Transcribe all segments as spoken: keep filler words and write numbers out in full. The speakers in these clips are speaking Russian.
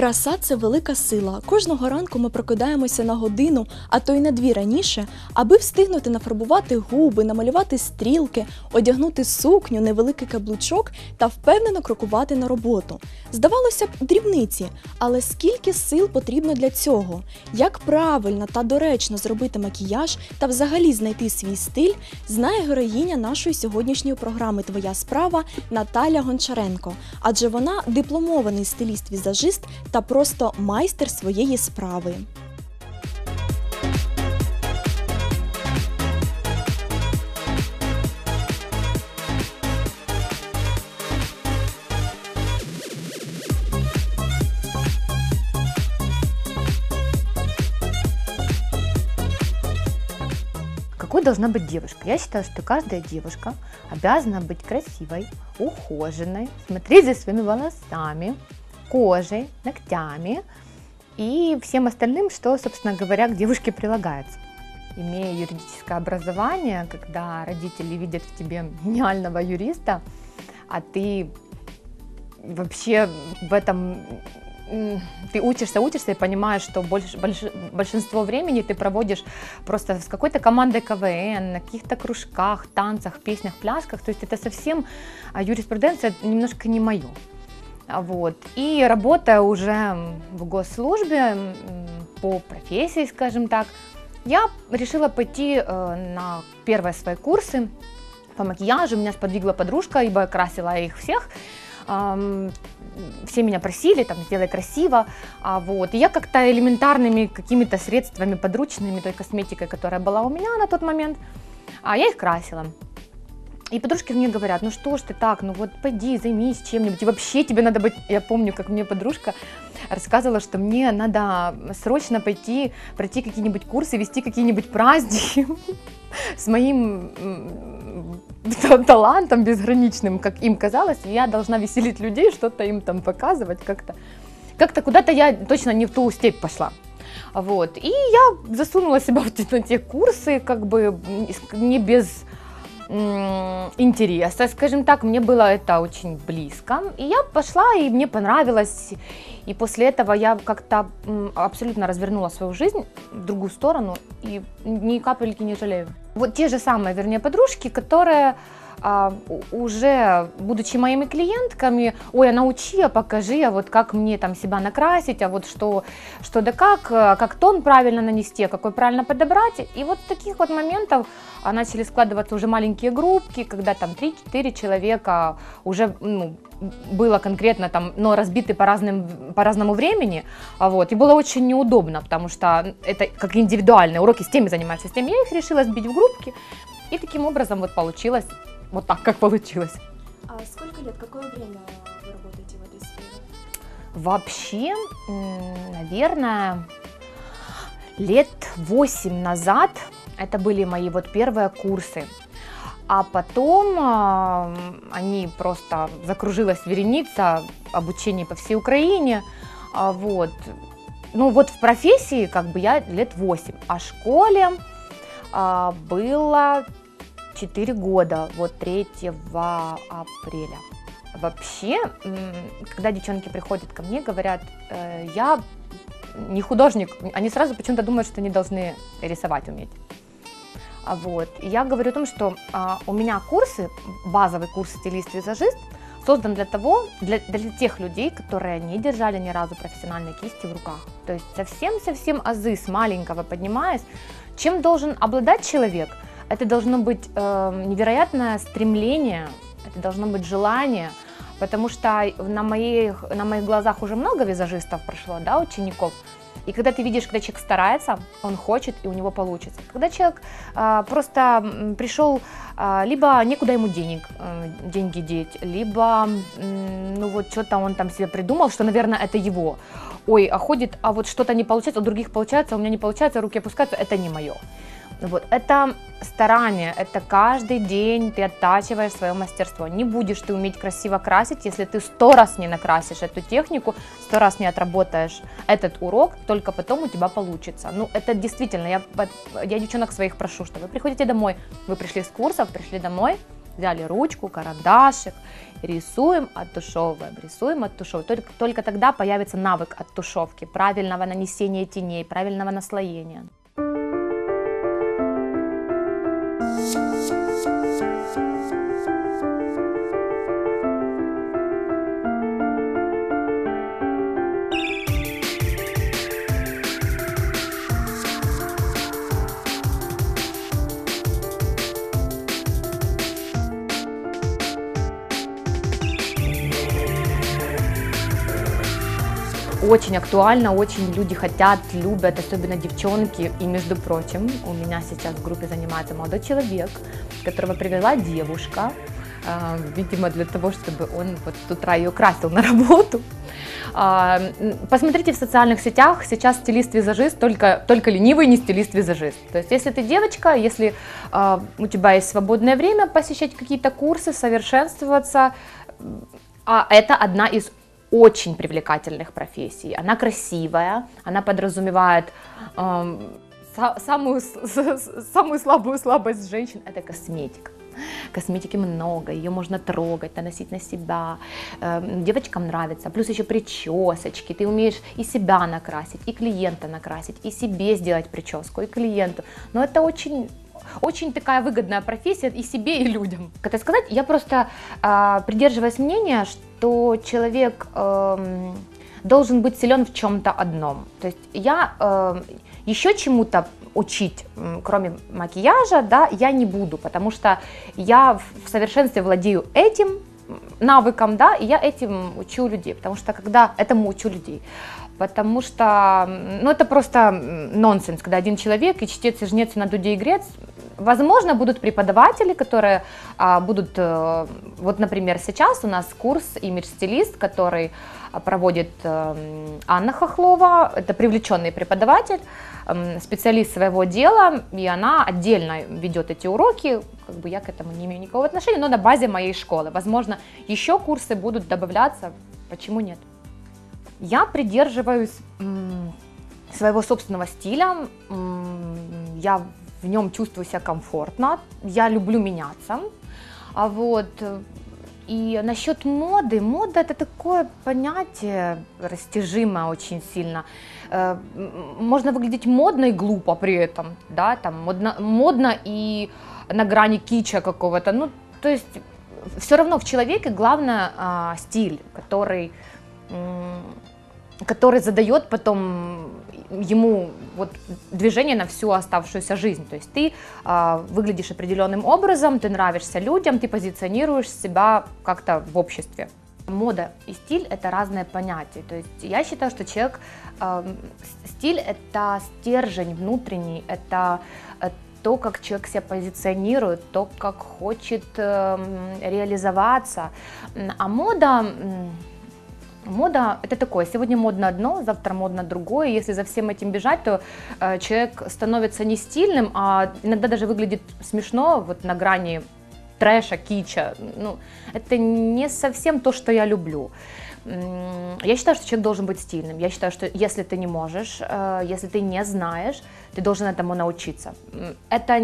Краса – це велика сила. Кожного ранку ми прокидаємося на годину, а то й на дві раніше, аби встигнути нафарбувати губи, намалювати стрілки, одягнути сукню, невеликий каблучок та впевнено крокувати на роботу. Здавалося б, дрібниці, але скільки сил потрібно для цього? Як правильно та доречно зробити макіяж та взагалі знайти свій стиль, знає героїня нашої сьогоднішньої програми «Твоя справа» Наталя Гончаренко. Адже вона дипломований стиліст-візажист та просто майстер своєї справи. Какой должна быть девушка? Я считаю, что каждая девушка обязана быть красивой, ухоженной, смотреть за своими волосами, кожей, ногтями и всем остальным, что, собственно говоря, к девушке прилагается. Имея юридическое образование, когда родители видят в тебе гениального юриста, а ты вообще в этом... Ты учишься, учишься и понимаешь, что больш, больш, большинство времени ты проводишь просто с какой-то командой ка вэ эн, на каких-то кружках, танцах, песнях, плясках. То есть это совсем юриспруденция немножко не мое. Вот. И работая уже в госслужбе по профессии, скажем так, я решила пойти на первые свои курсы по макияжу. Меня сподвигла подружка, ибо я красила их всех. Все меня просили, там, сделай красиво, а вот, и я как-то элементарными какими-то средствами подручными, той косметикой, которая была у меня на тот момент, а я их красила. И подружки мне говорят, ну что ж ты так, ну вот пойди, займись чем-нибудь, и вообще тебе надо быть, я помню, как мне подружка рассказывала, что мне надо срочно пойти, пройти какие-нибудь курсы, вести какие-нибудь праздники с моим талантом безграничным, как им казалось, я должна веселить людей, что-то им там показывать, как-то, как-то куда-то я точно не в ту степь пошла. Вот. И я засунула себя в те, те курсы, как бы не без интереса, скажем так, мне было это очень близко, и я пошла, и мне понравилось, и после этого я как-то абсолютно развернула свою жизнь в другую сторону, и ни капельки не жалею. Вот те же самые, вернее, подружки, которые а, уже, будучи моими клиентками, ой, а научи, а покажи, а вот как мне там себя накрасить, а вот что, что да как, как тон правильно нанести, какой правильно подобрать, и вот таких вот моментов начали складываться уже маленькие группки, когда там три-четыре человека уже, ну, было конкретно там, но разбиты по, разным, по разному времени, вот, и было очень неудобно, потому что это как индивидуальные уроки, с теми занимаешься, с теми, я их решила сбить в группки, и таким образом вот получилось, вот так, как получилось. А сколько лет, какое время вы работаете в этой сфере? Вообще, наверное, лет восемь назад это были мои вот первые курсы. А потом э, они просто закружилась вереница обучений по всей Украине, а вот. Ну вот в профессии как бы я лет восемь, а в школе э, было четыре года, вот третьего апреля. Вообще, когда девчонки приходят ко мне, говорят, э, я не художник, они сразу почему-то думают, что они должны рисовать уметь. Вот. И я говорю о том, что а, у меня курсы, базовый курс стилист-визажист, создан для того, для, для тех людей, которые не держали ни разу профессиональной кисти в руках. То есть совсем-совсем азы с маленького поднимаясь. Чем должен обладать человек? Это должно быть э, невероятное стремление, это должно быть желание, потому что на моих, на моих глазах уже много визажистов прошло, да, учеников. И когда ты видишь, когда человек старается, он хочет, и у него получится. Когда человек а, просто пришел, а, либо некуда ему денег, а, деньги деть, либо, м, ну вот что-то он там себе придумал, что, наверное, это его. Ой, а ходит, а вот что-то не получается, у других получается, у меня не получается, руки опускаются, это не мое. Вот, это старание, это каждый день ты оттачиваешь свое мастерство. Не будешь ты уметь красиво красить, если ты сто раз не накрасишь эту технику, сто раз не отработаешь этот урок, только потом у тебя получится. Ну, это действительно, я, я девчонок своих прошу, что вы приходите домой, вы пришли с курсов, пришли домой, взяли ручку, карандашик, рисуем, оттушевываем, рисуем, оттушевываем. Только, только тогда появится навык оттушевки, правильного нанесения теней, правильного наслоения. Очень актуально, очень люди хотят, любят, особенно девчонки. И, между прочим, у меня сейчас в группе занимается молодой человек, которого привела девушка, э, видимо, для того, чтобы он вот с утра ее красил на работу. Э, посмотрите в социальных сетях, сейчас стилист-визажист, только, только ленивый не стилист-визажист. То есть, если ты девочка, если э, у тебя есть свободное время посещать какие-то курсы, совершенствоваться, а это одна из очень привлекательных профессий. Она красивая, она подразумевает э, са- самую, с- самую слабую слабость женщин – это косметика. Косметики много, ее можно трогать, наносить на себя, э, девочкам нравится, плюс еще причесочки, ты умеешь и себя накрасить, и клиента накрасить, и себе сделать прическу, и клиенту, но это очень... Очень такая выгодная профессия и себе, и людям. Как это сказать, я просто э, придерживаюсь мнения, что человек э, должен быть силен в чем-то одном. То есть я э, еще чему-то учить, кроме макияжа, да, я не буду, потому что я в совершенстве владею этим навыком, да, и я этим учу людей, потому что когда этому учу людей. Потому что, ну, это просто нонсенс, когда один человек и чтец, и жнец, и на дуде игрец. Возможно, будут преподаватели, которые а, будут, а, вот, например, сейчас у нас курс имидж-стилист, который проводит а, Анна Хохлова, это привлеченный преподаватель, а, специалист своего дела, и она отдельно ведет эти уроки, как бы я к этому не имею никакого отношения, но на базе моей школы. Возможно, еще курсы будут добавляться, почему нет? Я придерживаюсь м, своего собственного стиля, м, я в нем чувствую себя комфортно, я люблю меняться, а вот, и насчет моды, мода это такое понятие растяжимое очень сильно, э, можно выглядеть модно и глупо при этом, да, там модно, модно и на грани кича какого-то, ну, то есть все равно в человеке главное э, стиль, который... М, который задает потом ему вот движение на всю оставшуюся жизнь. То есть ты э, выглядишь определенным образом, ты нравишься людям, ты позиционируешь себя как-то в обществе. Мода и стиль – это разные понятия. То есть я считаю, что человек, э, стиль – это стержень внутренний, это то, как человек себя позиционирует, то, как хочет э, реализоваться. А мода… Мода – это такое, сегодня модно одно, завтра модно другое, если за всем этим бежать, то э, человек становится не стильным, а иногда даже выглядит смешно, вот на грани трэша, кича, ну, это не совсем то, что я люблю. Я считаю, что человек должен быть стильным, я считаю, что если ты не можешь, э, если ты не знаешь, ты должен этому научиться. Это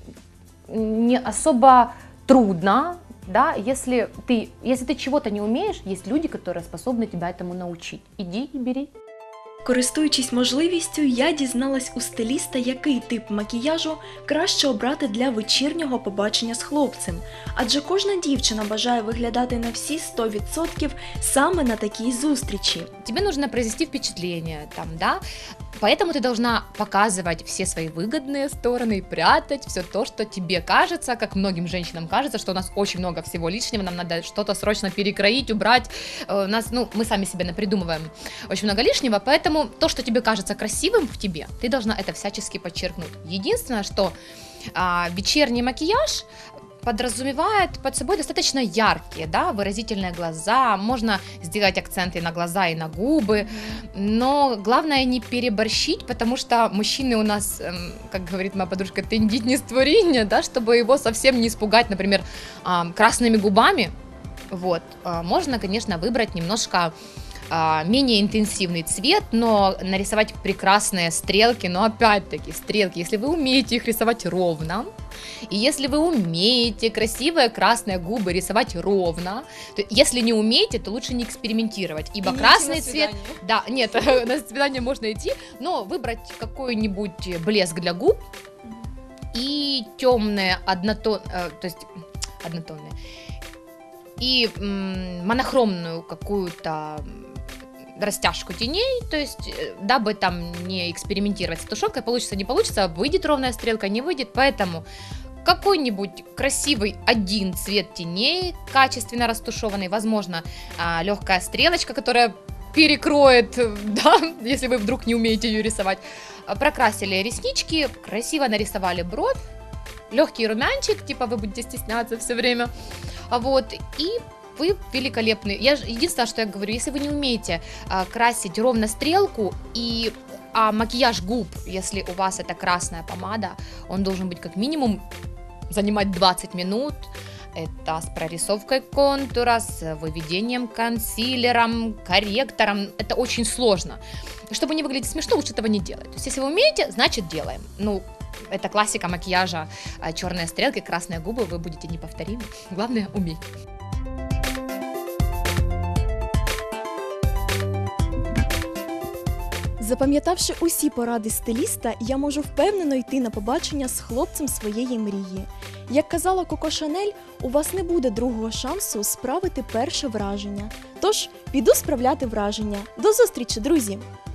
не особо трудно. Да, если ты, если ти чего-то не умеешь, є люди, які способні тебе этому научить. Іди і бери. Користуючись можливістю, я дізналась у стиліста, який тип макіяжу краще обрати для вечірнього побачення з хлопцем. Адже кожна дівчина бажає виглядати на всі сто відсотків саме на такій зустрічі. Тебе нужно произвести впечатление, там, да? Поэтому ты должна показывать все свои выгодные стороны и прятать все то, что тебе кажется, как многим женщинам кажется, что у нас очень много всего лишнего, нам надо что-то срочно перекроить, убрать. У нас, ну, мы сами себе напридумываем очень много лишнего, поэтому то, что тебе кажется красивым в тебе, ты должна это всячески подчеркнуть. Единственное, что а, вечерний макияж подразумевает под собой достаточно яркие, да, выразительные глаза, можно сделать акценты на глаза и на губы, но главное не переборщить, потому что мужчины у нас, как говорит моя подружка, тендить не створение, да, чтобы его совсем не испугать, например, красными губами, вот, можно, конечно, выбрать немножко а, менее интенсивный цвет, но нарисовать прекрасные стрелки, но опять-таки стрелки, если вы умеете их рисовать ровно, и если вы умеете красивые красные губы рисовать ровно, то если не умеете, то лучше не экспериментировать, ибо И не красный идти на цвет, свидание. да, нет, на свидание можно идти, но выбрать какой-нибудь блеск для губ и темные однотон, э, то есть однотонные, и м, монохромную какую-то растяжку теней, то есть, э, дабы там не экспериментировать с тушенкой, получится, не получится, выйдет ровная стрелка, не выйдет, поэтому какой-нибудь красивый один цвет теней, качественно растушеванный, возможно, а, легкая стрелочка, которая перекроет, да, если вы вдруг не умеете ее рисовать. А, прокрасили реснички, красиво нарисовали бровь, легкий румянчик, типа вы будете стесняться все время, а вот, и вы великолепны. Я, ж- единственное, что я говорю, если вы не умеете а, красить ровно стрелку и а макияж губ, если у вас это красная помада, он должен быть как минимум занимать двадцать минут. Это с прорисовкой контура, с выведением консилером, корректором. Это очень сложно. Чтобы не выглядеть смешно, лучше этого не делать. То есть, если вы умеете, значит делаем. Ну, это классика макияжа. а, Черные стрелки, красные губы, вы будете неповторимы. Главное, уметь. Запам'ятавши усі поради стиліста, я можу впевнено йти на побачення з хлопцем своєї мрії. Як казала Коко Шанель, у вас не буде другого шансу справити перше враження. Тож, піду справляти враження. До зустрічі, друзі!